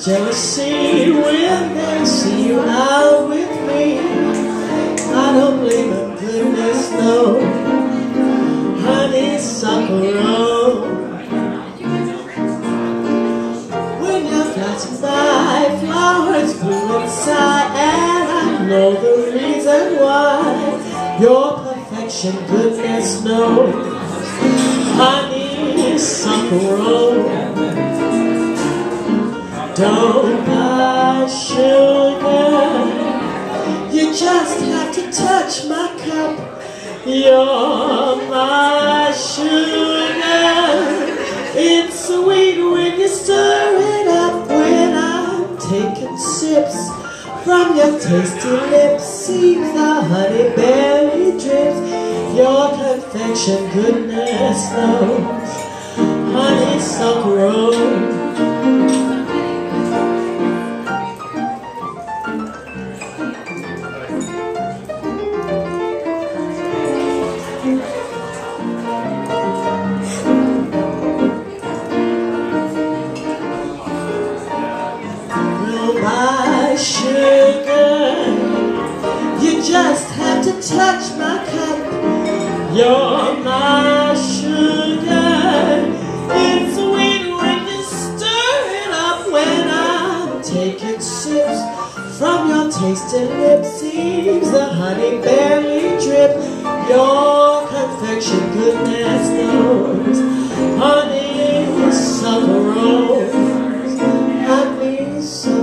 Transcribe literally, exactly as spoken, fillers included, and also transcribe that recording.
Jealousy when they see you out with me. I don't blame them, goodness no. Honeysuckle, when you're flashing by, flowers bloom inside, and I know the reason why. Your perfection, goodness knows. Honeysuckle, don't buy sugar, you just have to touch my cup. You're my sugar. It's sweet when you stir it up. When I'm taking sips from your tasty lips, seems the honey berry drips. Your confection, goodness knows. Honeysuckle, my sugar, you just have to touch my cup. You're my sugar. It's sweet when you stir it up. When I'm taking sips from your tasty lips, seems the honey berry drip. Your confection, goodness knows. Honeysuckle rose, honeysuckle.